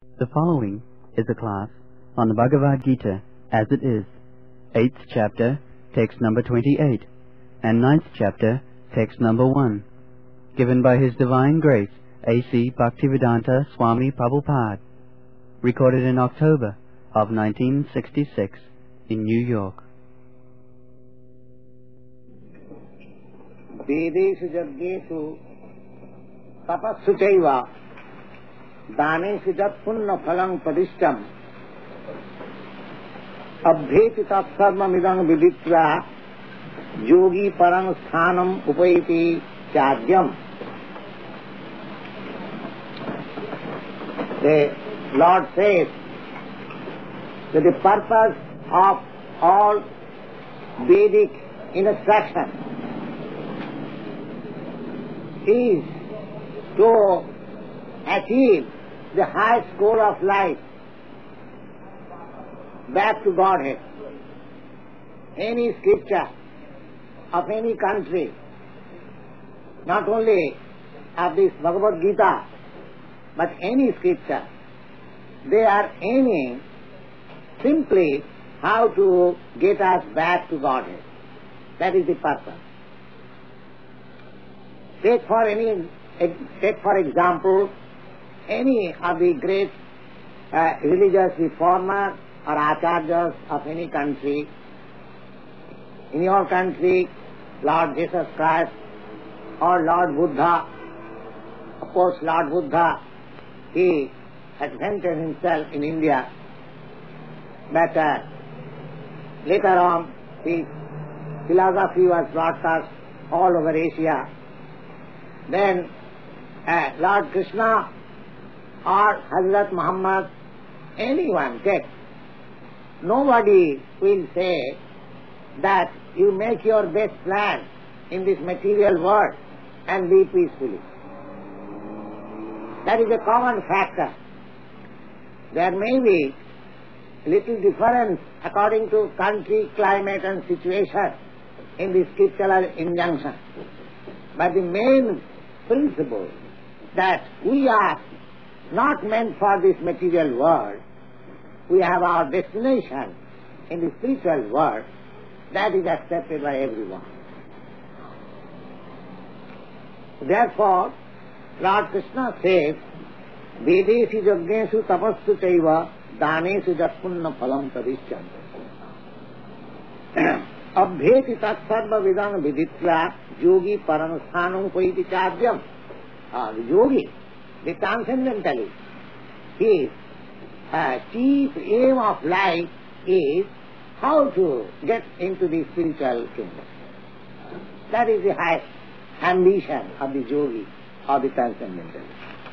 The following is a class on the Bhagavad Gita as it is, 8th chapter, text number 28, and 9th chapter, text number 1, given by His Divine Grace, A.C. Bhaktivedanta Swami Prabhupada, recorded in October of 1966 in New York. वेदेषु यज्ञेषु तपस्सु चैव दानेषु यत्पुण्य फलं प्रतिष्ठम् अभ्येति तत्सर्वमिदं विदित्वा योगी परं स्थानम् उपैति चाद्यम्. The Lord says that the purpose of all Vedic instruction is to achieve the highest goal of life, back to Godhead. Any scripture of any country, not only of this Bhagavad Gita, but any scripture, they are aiming simply how to get us back to Godhead. That is the purpose. Take for example any of the great religious reformers or acharyas of any country. In your country, Lord Jesus Christ or Lord Buddha. Of course, Lord Buddha, he had centered himself in India, but later on his philosophy was broadcast all over Asia. Then Lord Krishna or Hazrat Muhammad, anyone, nobody will say that you make your best plan in this material world and be peacefully. That is a common factor. There may be little difference according to country, climate and situation in the scriptural injunction. But the main principle that we are not meant for this material world, we have our destination in the spiritual world, that is accepted by everyone. Therefore, Lord Krishna says, Vedesu yajnesu tapassu chaiva danesu jaspunna phalam tadishyan. Abhyeti tatsarva vidang viditva yogi paramsthanam upaiti chadyam. The yogi, the transcendentalist, his chief aim of life is how to get into the spiritual kingdom. That is the highest ambition of the yogi or the transcendentalist.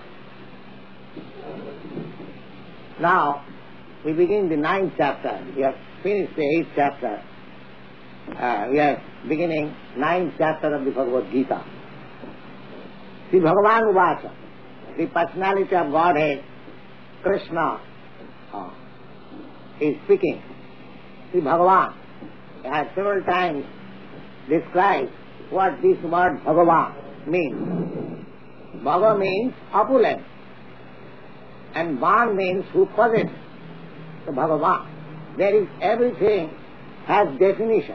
Now, we begin the 9th chapter. We have finished the 8th chapter. We are beginning 9th chapter of the Bhagavad Gita. Sri Bhagavan Uvacha, the personality of Godhead, Krishna, is speaking. Sri Bhagavan has several times described what this word Bhagavan means. Bhava means opulence, and Van means who possesses. So Bhagavan, there is everything has definition.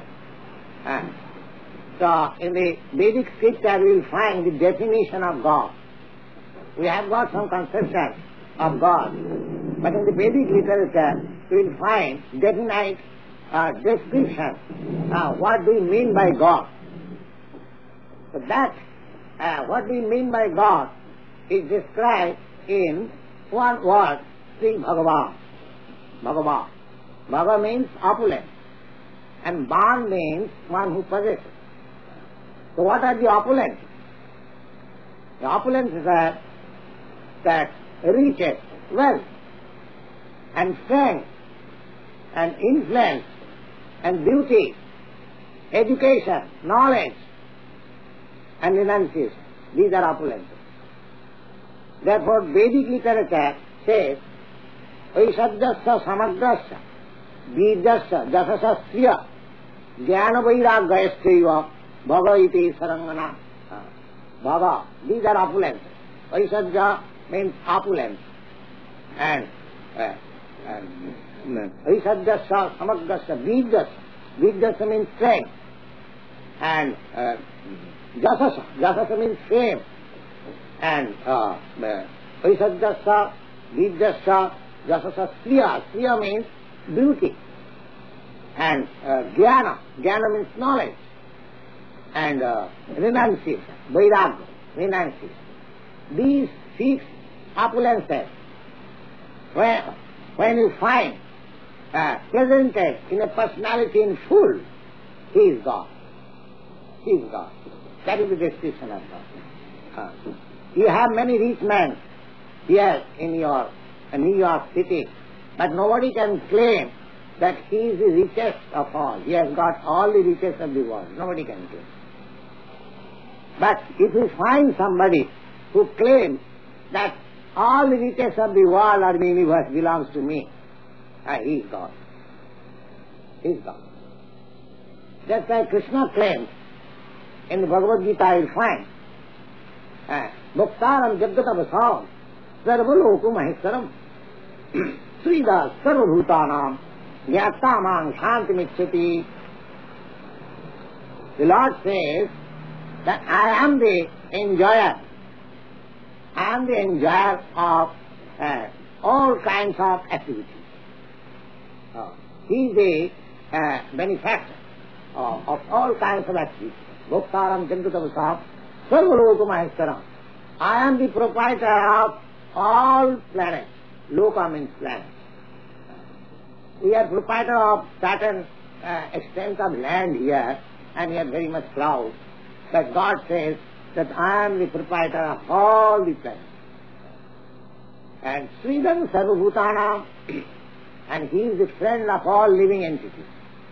So in the Vedic scripture we will find the definition of God. We have got some conception of God, but in the Vedic literature we will find definite description. What do we mean by God? So that what we mean by God is described in one word, Sri Bhagavan. Bhagavan. Bhava means opulence, and Ban means one who possesses. So what are the opulence? The opulence is that riches, wealth, and strength, and influence, and beauty, education, knowledge, and renunciation. These are opulences. Therefore, Vedic literature says, Vaishadhyasya samagrasya Vidyasya jasasasya jnana vairagyasya bhava iti sarangana. Bhava, these are opulences. Vaishadhya means opulence. and Aisadyasya, Samagasya, Vidyasya. Vidyasya means strength. And Jasasa means fame. And Aisadyasya, Vidyasya, Jasasa, Sriya. Sriya means beauty. And Jnana means knowledge. And renunciation, Vairagya, renunciation. These 6 opulences, when you find presented in a personality in full, he is God. He is God. That is the description of God. You have many rich men here in your New York City, but nobody can claim that he is the richest of all. He has got all the riches of the world. Nobody can claim. But if you find somebody who claims that all the riches of the world or the universe belongs to me, he is God. He is God. Just like Krishna claims in the Bhagavad Gita, you will find Bhaktaram Jagatavasam Sarvaloku Maheshwaram Sridhar Sarvabhutanam Jnatamang Shantimicchati. The Lord says that I am the enjoyer. I am the enjoyer of all kinds of activities. He is the benefactor of all kinds of activities. Bhoktaram Jagatavasam Sarvaloka Maheshwaram. I am the proprietor of all planets. Loka means planet. We are proprietor of certain extent of land here, and we are very much proud that God says that I am the proprietor of all the planets. And Sridhar Sarvabhutana, and he is the friend of all living entities.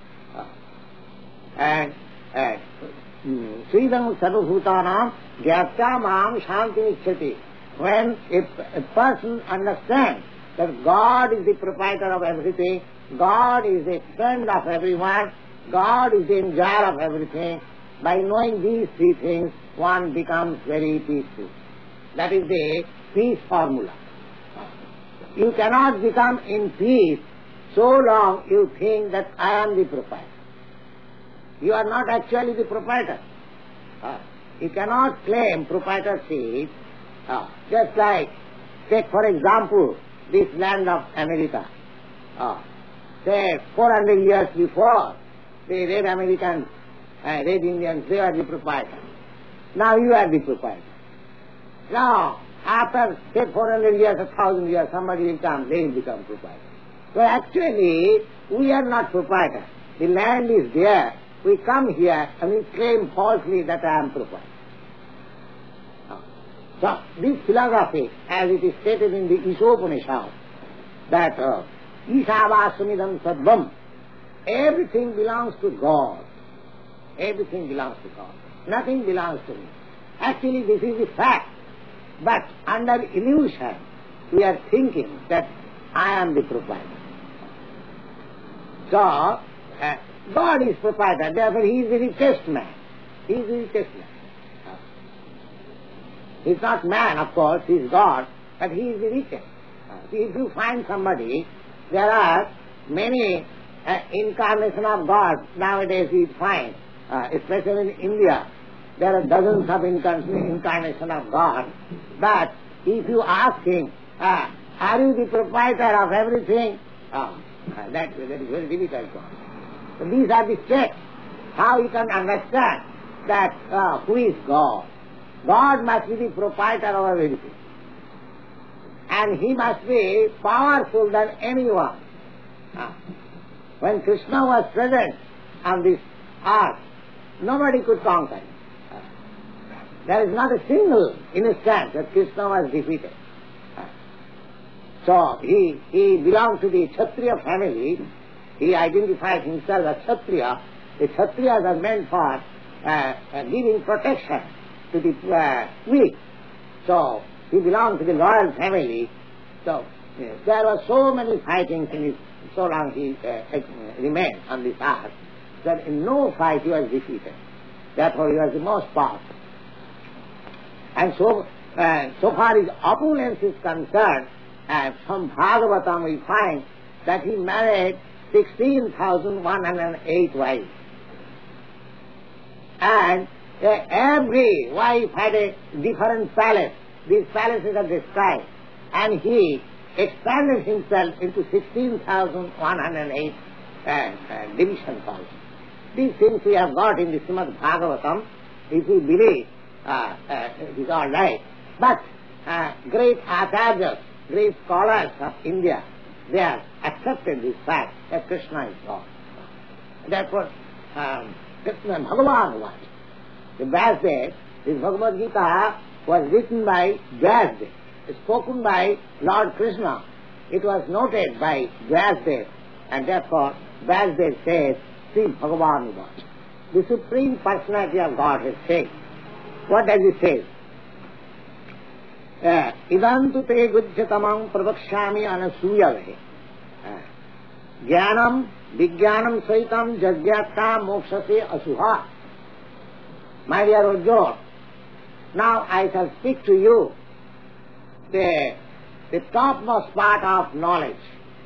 And Sridhar Sarvabhutana Gyatya Mam Shanti Icchati. When a person understands that God is the proprietor of everything, God is the friend of everyone, God is the enjoyer of everything, by knowing these 3 things, one becomes very peaceful. That is the peace formula. You cannot become in peace so long you think that I am the proprietor. You are not actually the proprietor. You cannot claim proprietorship. Just like, take for example, this land of America. Say 400 years before, the Red Americans, Red Indians, they are the proprietor. Now you are the proprietor. Now, after say 400 years, 1,000 years, somebody will come, they will become proprietor. So actually, we are not proprietor. The land is there. We come here and we claim falsely that I am proprietor. So, this philosophy, as it is stated in the Ishopanishad, that Ishavasumidam Sadvam, everything belongs to God. Everything belongs to God. Nothing belongs to me. Actually, this is the fact. But under illusion, we are thinking that I am the proprietor. So, God is proprietor, therefore he is the richest man. He is the richest man. He is not man, of course, he is God, but he is the richest. If you find somebody, there are many incarnations of God nowadays we find, especially in India. There are dozens of incarnations of God. But if you ask him, are you the proprietor of everything? That is very difficult. So these are the steps. How you can understand that who is God? God must be the proprietor of everything. And he must be powerful than anyone. When Krishna was present on this earth, nobody could conquer him. There is not a single instance that Krishna was defeated. So he belonged to the Kshatriya family. He identified himself as Kshatriya. The Kshatriyas are meant for giving protection to the weak. So he belonged to the royal family. So there were so many fightings in his, so long he remained on this earth, that in no fight he was defeated. Therefore he was the most powerful. And so far as opulence is concerned, from Bhagavatam we find that he married 16,108 wives. And every wife had a different palace. These palaces are described. And he expanded himself into 16,108 divisions also. These things we have got in the Srimad Bhagavatam. If we believe, it is all right. But great acharyas, great scholars of India, they have accepted this fact that Krishna is God. Therefore, Krishna Bhagavan was. The Vyasdev, this Bhagavad Gita was written by Vyasdev, spoken by Lord Krishna. It was noted by Vyasdev, and therefore Vyasdev says, Sri Bhagavan was. The Supreme Personality of God has said. What does he say? Idantu te gujyatamam pravakshami anasuyave. Jnanam vijnanam saitam jagyatta mokshase asuha. My dear Arjuna, now I shall speak to you the topmost part of knowledge.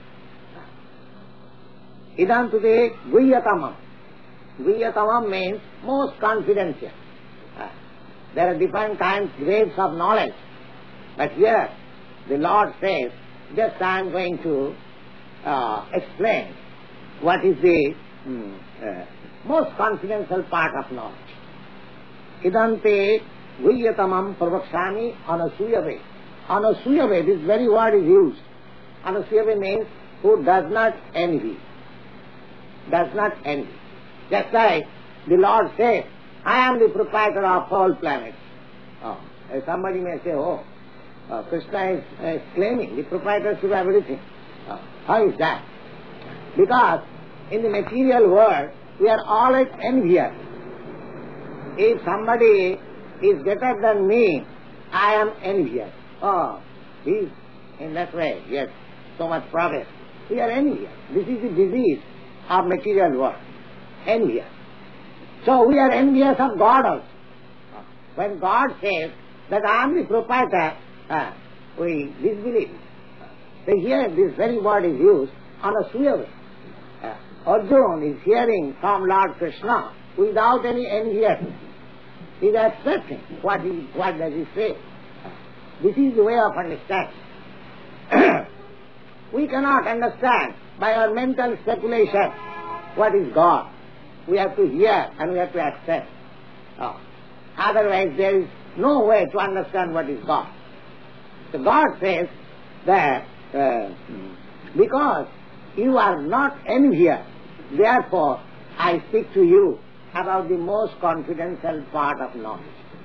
Idantu te gujyatamam. Gujyatamam means most confidential. There are different kinds, grades of knowledge. But here the Lord says, just I am going to explain what is the most confidential part of knowledge. Idante gujyatamam pravakshami anasuyave. Anasuyave, this very word is used. Anasuyave means who does not envy. Does not envy. Just like the Lord says, I am the proprietor of all planets. Somebody may say, Krishna is claiming the proprietorship of everything. How is that? Because in the material world, we are always envious. If somebody is better than me, I am envious. He's in that way, yes, so much progress. We are envious. This is the disease of material world. Envious. So we are envious of God also. When God says that I am the proprietor, we disbelieve. So here this very word is used on a suyave. Arjuna is hearing from Lord Krishna without any enviousness. He is accepting what does he say. This is the way of understanding. We cannot understand by our mental speculation what is God. We have to hear and we have to accept. Otherwise there is no way to understand what is God. So God says that because you are not envious, therefore I speak to you about the most confidential part of knowledge.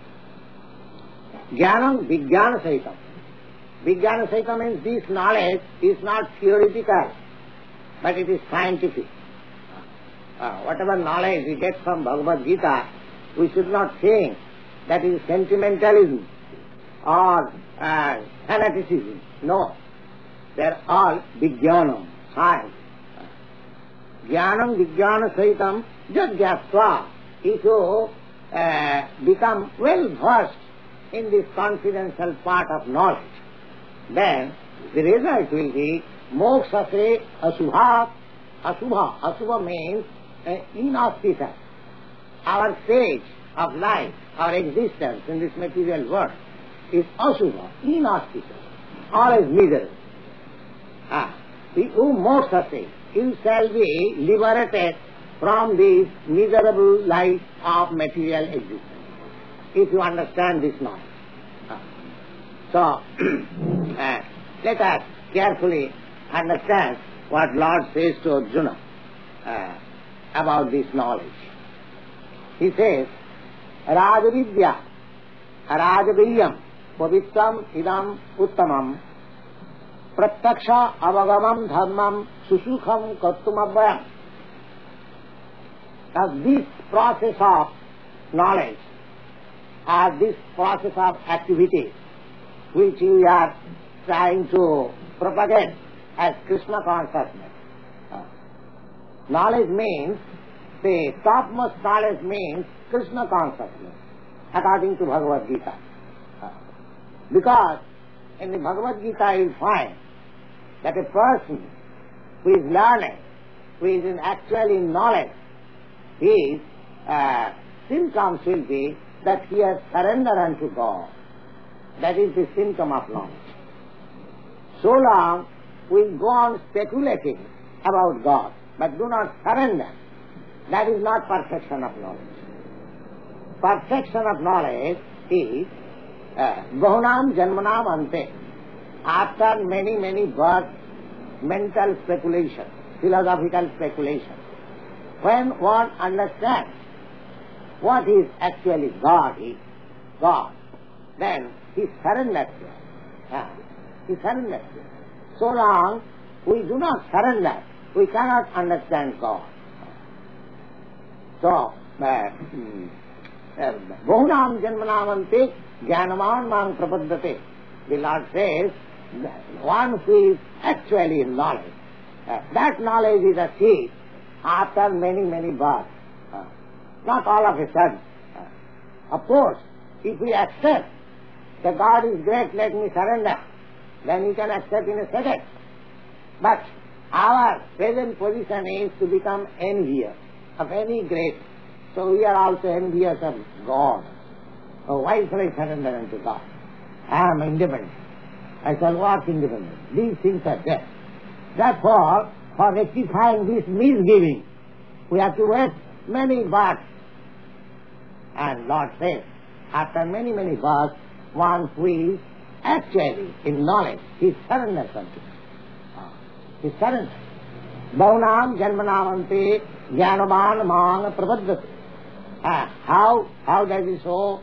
Jnanam vijnana sahitam. Vijnana sahitam means this knowledge is not theoretical, but it is scientific. Whatever knowledge we get from Bhagavad Gita, we should not think that is sentimentalism or fanaticism. No. They are all vijnanam, science. Jnanam vijnana sahitam jagyasva. If you become well versed in this confidential part of knowledge, then the result will be mokshase asubha. Asubha. Asubha means inauspicious. Our stage of life, our existence in this material world is asubha, inauspicious, always miserable. Mokshase, you shall be liberated from this miserable life of material existence, if you understand this knowledge. So, let us carefully understand what Lord says to Arjuna about this knowledge. He says, Rajavidya, Rajaviryam, Pavitram idam uttamam, Pratyaksha avagamam dharmam susukham kartumabhayam. Now this process of knowledge, or this process of activity, which we are trying to propagate as Krishna consciousness. Knowledge means, the topmost knowledge means Krishna consciousness, according to Bhagavad Gita. Because in the Bhagavad Gita you will find that a person who is learned, who is actually in knowledge, his symptoms will be that he has surrendered unto God. That is the symptom of knowledge. So long we go on speculating about God, but do not surrender. That is not perfection of knowledge. Perfection of knowledge is bahunam janmanam ante. After many, many births, mental speculation, philosophical speculation. When one understands what is actually God is, God, then he surrenders to it. He surrenders to it. So long we do not surrender, we cannot understand God. So, bahunam janmanam ante jnanavan mang prapaddate. The Lord says, one who is actually in knowledge, that knowledge is achieved after many, many births. Not all of a sudden. Of course, if we accept that God is great, let me surrender, then we can accept in a second. But our present position is to become envious of any great. So we are also envious of God. So why shall I surrender unto God? I am independent. I shall walk independent. These things are there. Therefore, for rectifying this misgiving, we have to wait many births. And Lord says, after many, many births, one who is actually in knowledge, he surrenders unto it. He surrenders. Bahunam janmanam ante jnanavan mang prapaddate. How does he so?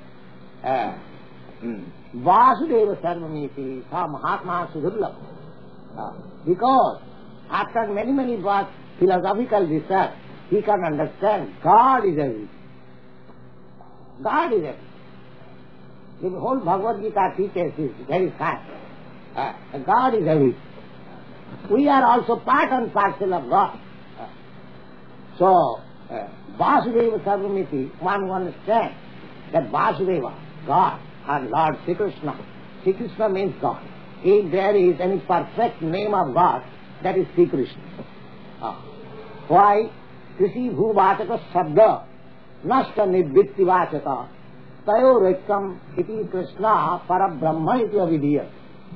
Vasudeva sarvamiti sa mahatma sudurlabha. Because after many, many births, philosophical research, he can understand God is everything. God is everything. The whole Bhagavad Gita teaches this very fact. God is everything. We are also part and parcel of God. So, Vasudeva Sarvamiti, one who understands that Vasudeva, God, and Lord Sri Krishna. Sri Krishna means God. If there is any perfect name of God, that is Sri Krishna. Why? Krisi bhuvachaka sabda nashta nibbitti vachaka tayo rekam iti Krishna parabrahma iti avidya.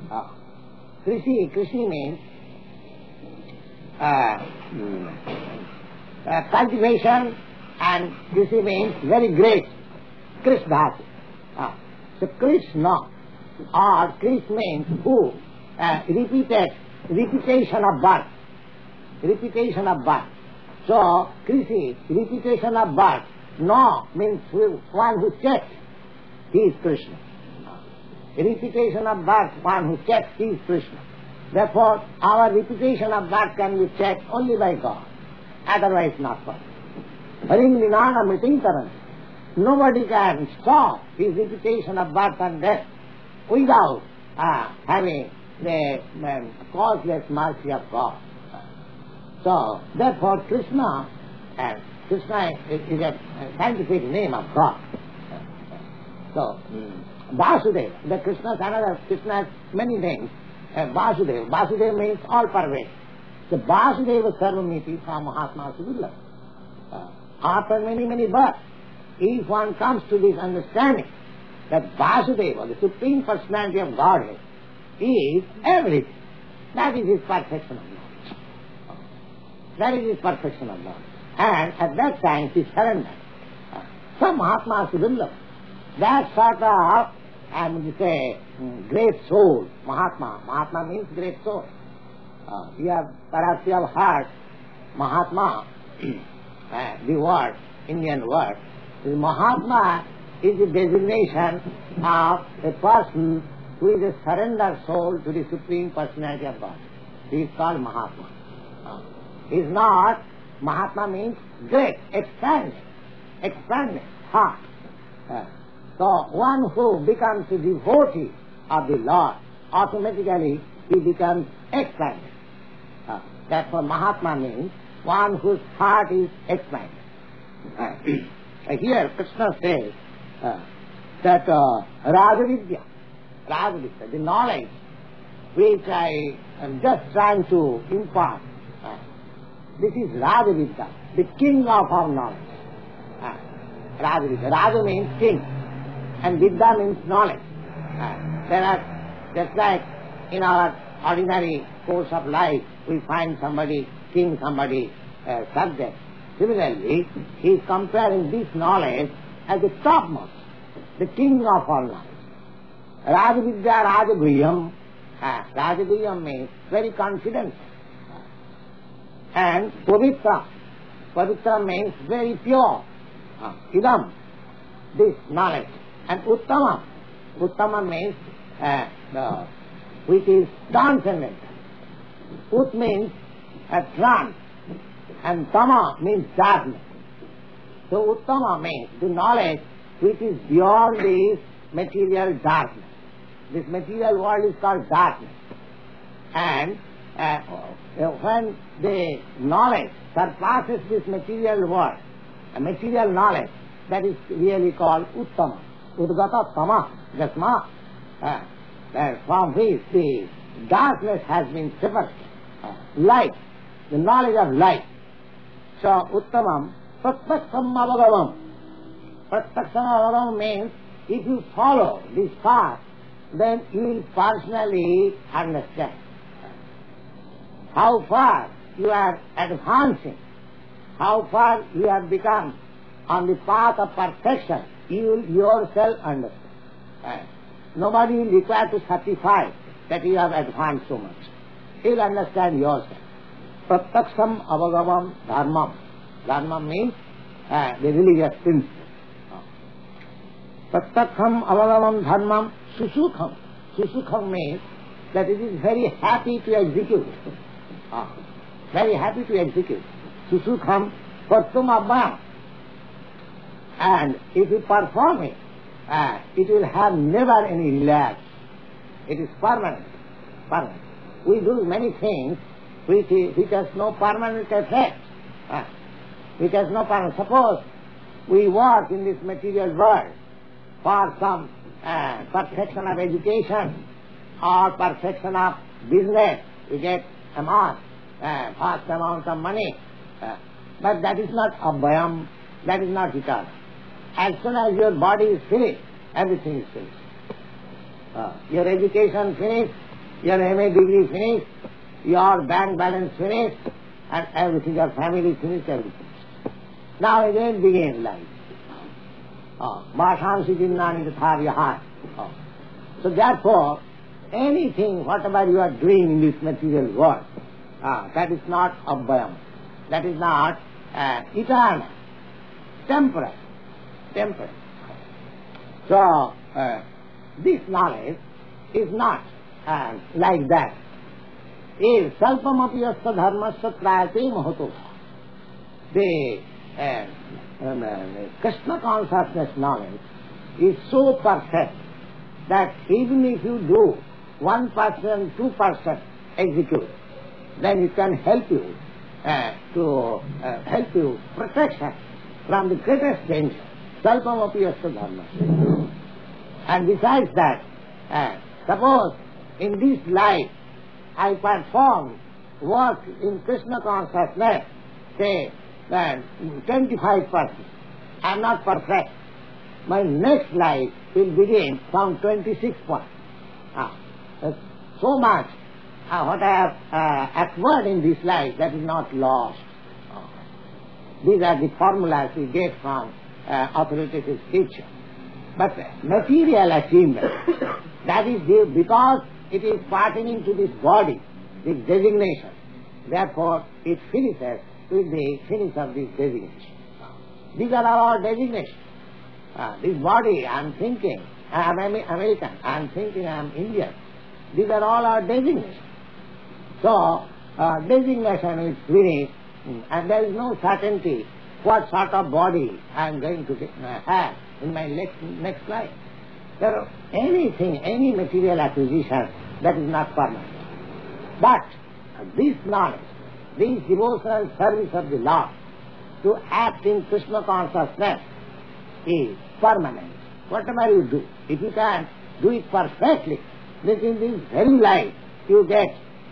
Krisi means cultivation, and Krisi means very great. Krishna. So Krishna, or Krish means who, repetition of birth. Repetition of birth. So, Krisi, repetition of birth. No means one who checks, he is Krishna. Repetition of birth, one who checks, he is Krishna. Therefore, our repetition of birth can be checked only by God, otherwise not possible. Haring vinana meeting taran. Nobody can stop his repetition of birth and death without having the causeless mercy of God. So, therefore Krishna is a scientific name of God. So, Vasudeva, the Krishna is another, Krishna has many names. Vasudeva. Vasudeva means all pervasive. So, Vasudeva Sarvamiti sa Mahatma Sudurlabha. After many, many births, if one comes to this understanding that Vasudeva, the Supreme Personality of Godhead, is everything, that is his perfection of knowledge. That is his perfection of knowledge. And at that time he surrendered. So Mahatma Sudurlabha, that sort of, I would say, great soul, Mahatma. Mahatma means great soul. Perhaps you have heard Mahatma, the word, Indian word. Mahatma is the designation of a person who is a surrendered soul to the Supreme Personality of God. He is called Mahatma. He is not, Mahatma means great, expanded heart. So one who becomes a devotee of the Lord, automatically he becomes expanded. Therefore Mahatma means one whose heart is expanded. Here Krishna says that Rajavidya, the knowledge which I am just trying to impart. This is Rajavidya, the king of our knowledge. Rajavidya. Raja means king, and Vidya means knowledge. There are, just like in our ordinary course of life, we find somebody king, somebody subject. Similarly, he is comparing this knowledge as the topmost, the king of all knowledge. Rajavidya, Rajaguhyam. Rajaguhyam means very confident. And Pavitra. Pavitra means very pure. Idam, this knowledge. And Uttama. Uttama means which is transcendent. Ut means trance. And Tama means darkness. So Uttama means the knowledge which is beyond this material darkness. This material world is called darkness. And when the knowledge surpasses this material world, a material knowledge, that is really called Uttama. Udgata Tama Jasma, from which the darkness has been separated. Light, the knowledge of light. So Uttamam, Pratyaksam Avagavam. Pratyaksam Avagavam means if you follow this path, then you will personally understand how far you are advancing, how far you have become on the path of perfection. You will yourself understand. Nobody will require to certify that you have advanced so much. You will understand yourself. Pratyaksam Avagavam Dharmam. Dharmam means the religious principle. Pratyaksam Avagavam Dharmam Susukham. Susukham means that it is very happy to execute. Very happy to execute. Susukham Kartum Abhayam. And if you perform it, it will have never any lapse. It is permanent. Permanent. We do many things which has no permanent effect. Which has no permanent. Suppose we work in this material world for some perfection of education or perfection of business. We get vast amount of money. But that is not abhayam, that is not eternal. As soon as your body is finished, everything is finished. Your education finished, your MA degree finished, your bank balance finished, and everything, your family finished, everything. Now again begin life. Bhashamsi jinnani tatharyahat. So therefore, anything, whatever you are doing in this material world, that is not abhayam. That is not eternal. Temporary. Temporary. So, this knowledge is not like that. Is salpamapi yasta dharmasya trayate mahato. The Krishna consciousness knowledge is so perfect that even if you do 1%, 2% execute, then it can help you protection from the greatest danger. Salpamapi yasta dharmasya. And besides that, suppose in this life I perform work in Krishna consciousness, say 25%. I am not perfect. My next life will begin from 26 points. So much what I have acquired in this life, that is not lost. These are the formulas we get from authoritative scripture. But material achievement, that is due because it is pertaining to this body, this designation. Therefore, it finishes with the finish of this designation. These are our designations. This body, I am thinking, I am American, I am thinking I am Indian. These are all our designations. So, designation is finished, and there is no certainty what sort of body I am going to have in my next life. There anything, any material acquisition, that is not permanent. But this knowledge, this devotional service of the Lord, to act in Krishna consciousness, is permanent. Whatever you do, if you can do it perfectly, within this very life, you get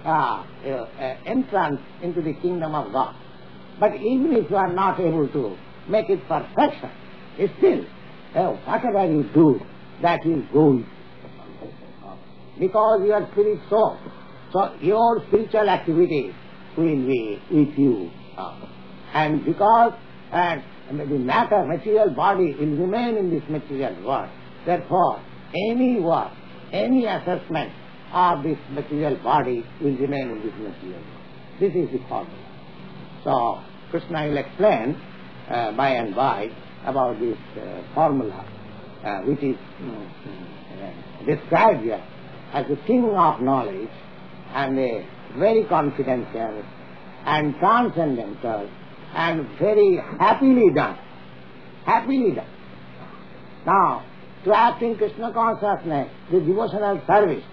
entrance into the kingdom of God. But even if you are not able to make it perfection, still, whatever you do, that will go with you. Because you are spirit soul. So your spiritual activity will be with you. And because the matter, material body will remain in this material world. Therefore, any work, any assessment of this material body will remain in this material world. This is the formula. So, Krishna will explain by and by about this formula, which is described here as the king of knowledge and a very confidential and transcendental and very happily done. Happily done. Now, to act in Krishna consciousness, the devotional service,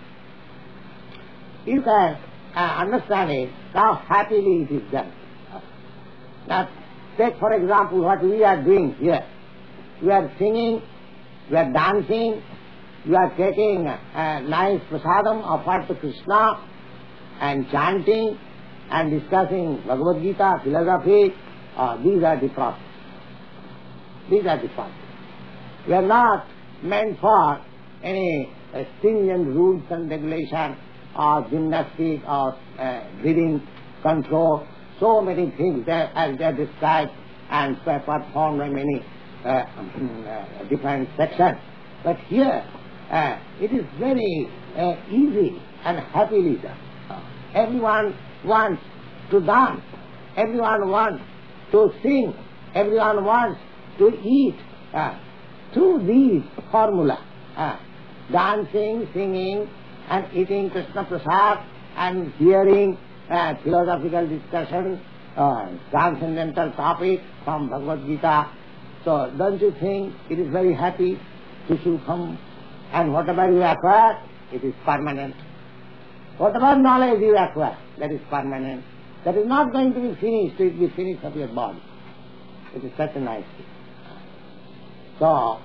you can understand it, how happily it is done. Now, take for example what we are doing here. We are singing, we are dancing, we are taking a nice prasadam offered to Krishna and chanting and discussing Bhagavad Gita, philosophy. These are the process. These are the process. We are not meant for any stringent rules and regulation or gymnastics or breathing control. So many things as they are described and performed by many different sections. But here it is very easy and happily done. Everyone wants to dance. Everyone wants to sing. Everyone wants to eat. Through these formula, dancing, singing, and eating Krishna Prasad, and hearing philosophical discussion, transcendental topic from Bhagavad Gita. So don't you think it is very happy to Sukham? And whatever you acquire, it is permanent. Whatever knowledge you acquire, that is permanent. That is not going to be finished, it will be finished of your body. It is such a nice thing. So,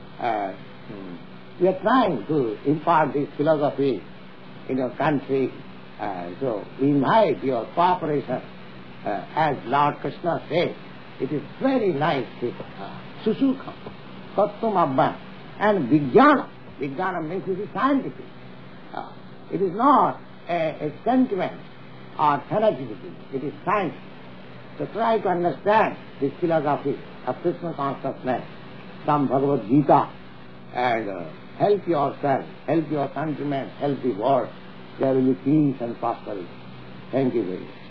we are trying to impart this philosophy in your country. So, we invite your cooperation. As Lord Krishna says, it is very nice thing. Susukham, Tattam Abban, and Vijnana. Vijnana means it is scientific. It is not a sentiment or fanaticism. It is science. So try to understand this philosophy of Krishna consciousness from Bhagavad Gita and help yourself, help your countrymen, help the world. There will be peace and prosperity. Thank you very much.